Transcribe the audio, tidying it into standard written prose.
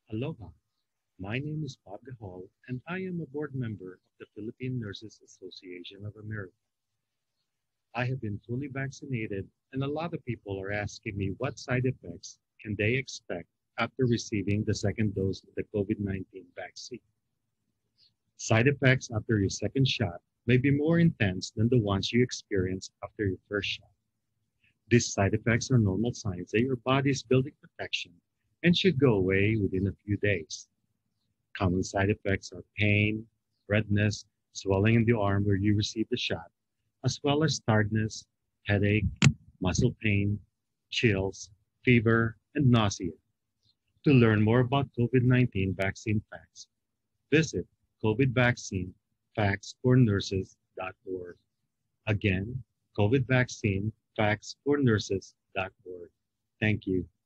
Aloha, my name is Bob Gahol, and I am a board member of the Philippine Nurses Association of America. I have been fully vaccinated, and a lot of people are asking me what side effects can they expect after receiving the second dose of the COVID-19 vaccine. Side effects after your second shot may be more intense than the ones you experienced after your first shot. These side effects are normal signs that your body is building protection and should go away within a few days. Common side effects are pain, redness, swelling in the arm where you received the shot, as well as tiredness, headache, muscle pain, chills, fever, and nausea. To learn more about COVID-19 vaccine facts, visit covidvaccinefactsfornurses.org. Again, COVID vaccine factsfornurses.org. Thank you.